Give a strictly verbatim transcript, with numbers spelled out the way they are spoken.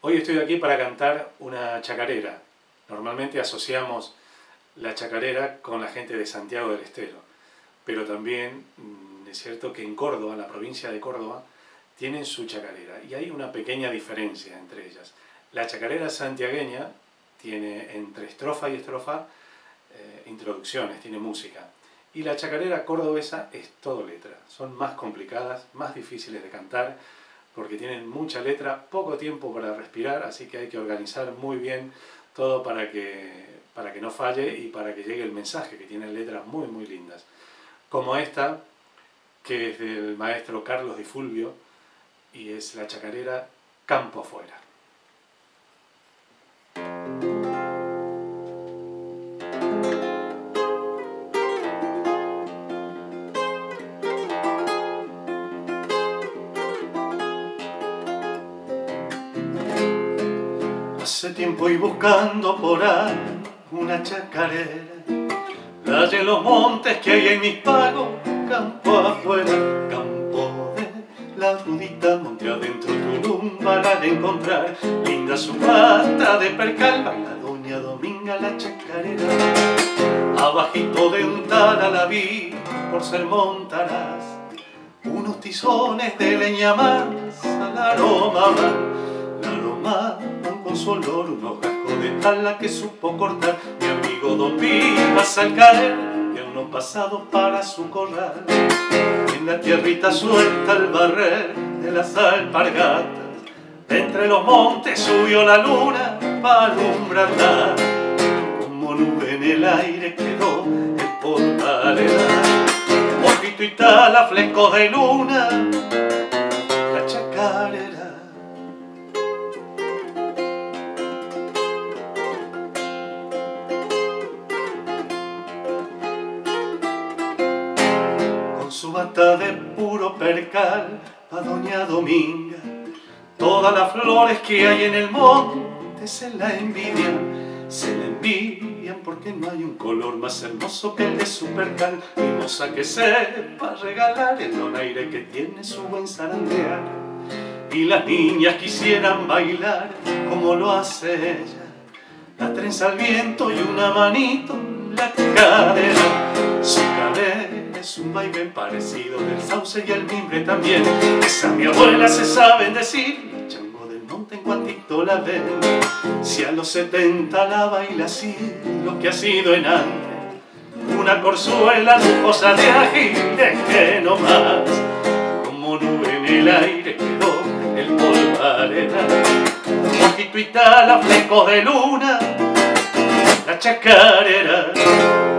Hoy estoy aquí para cantar una chacarera. Normalmente asociamos la chacarera con la gente de Santiago del Estero, pero también mmm, es cierto que en Córdoba, la provincia de Córdoba, tienen su chacarera y hay una pequeña diferencia entre ellas. La chacarera santiagueña tiene entre estrofa y estrofa eh, introducciones, tiene música. Y la chacarera cordobesa es todo letra. Son más complicadas, más difíciles de cantar, porque tienen mucha letra, poco tiempo para respirar, así que hay que organizar muy bien todo para que, para que no falle y para que llegue el mensaje, que tienen letras muy muy lindas. Como esta, que es del maestro Carlos Di Fulvio, y es la chacarera Campo Afuera. Hace tiempo y buscando por ahí una chacarera, la de los montes que hay en mis pagos, campo afuera, campo de la rudita, monte adentro, Tulum, para de encontrar, linda su pata de percal, baila doña Dominga la chacarera, abajito de un tala la vi, por ser montaraz, unos tizones de leña más, al aroma van, la aroma con su olor, unos gascos de tala que supo cortar mi amigo Don Vivas al caer, invierno pasado para su corral, en la tierrita suelta el barrer de las alpargatas, entre los montes subió la luna para alumbrarla, como nube en el aire quedó el polvareda, mojito y tala, flecos de luna, la chacarera. Su bata de puro percal pa' doña Dominga, todas las flores que hay en el monte se la envidian, se la envidian porque no hay un color más hermoso que el de su percal, mimosa que sepa regalar el donaire que tiene su buen zarandear, y las niñas quisieran bailar como lo hace ella, la trenza al viento y una manito en la cadera, su cadera es un vaivén parecido del sauce y el mimbre también. Esa mi abuela se sabe decir, el chango del monte en cuantito la ven. Si a los setenta la baila así, lo que ha sido en antes, una corzuela lujosa de ajiles que no más, como nube en el aire quedó el polvareda, mojito y tala, flecos de luna, la chacarera.